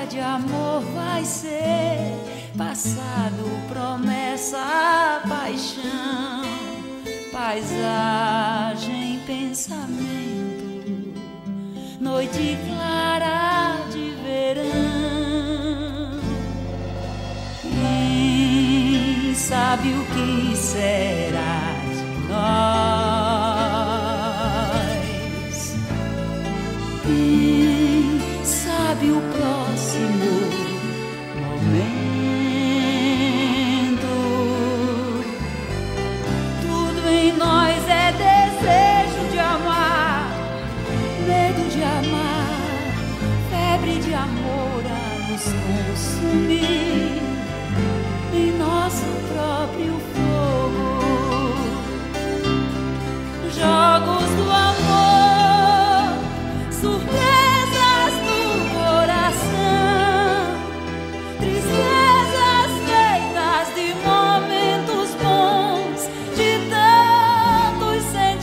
de amor vai ser passado, promessa, paixão, paisagem, pensamento, noite clara de verão. Quem sabe o que será de nós? Quem sabe o próximo momento? Tudo em nós é desejo de amar, medo de amar, febre de amor a nos consumir em nosso próprio fogo. Jogos do amor, surpresas do coração, tristezas feitas de momentos bons, de tantos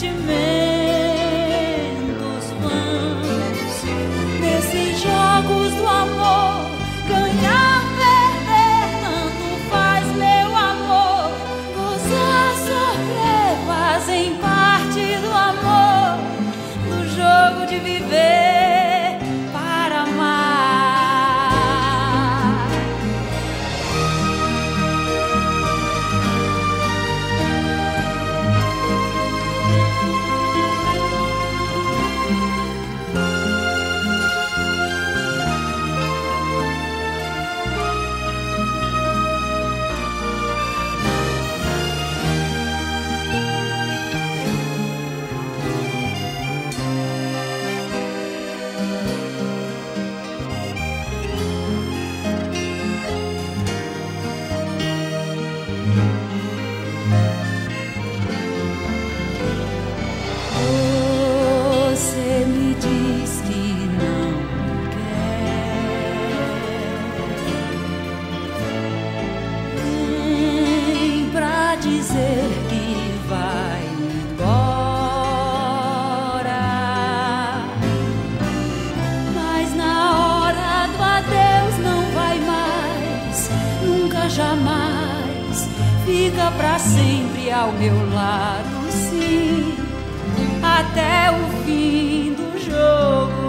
sentimentos vãos. Nesses jogos do amor, ganhar, perder, tanto faz, meu amor. Gozar, sofrer, fazem parte do amor, do jogo de viver para amar. Você me diz que não quer, vem pra dizer que vai embora, mas na hora do adeus não vai mais, nunca jamais, fica pra sempre ao meu lado, sim, até o fim do jogo.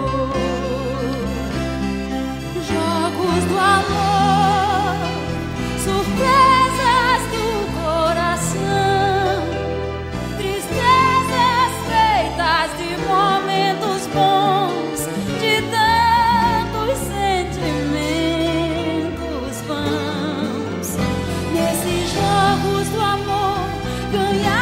Jogos do amor, surpresas do coração, tristezas feitas de momentos bons, de tantos sentimentos vãos. Nesses jogos do amor, ganhar,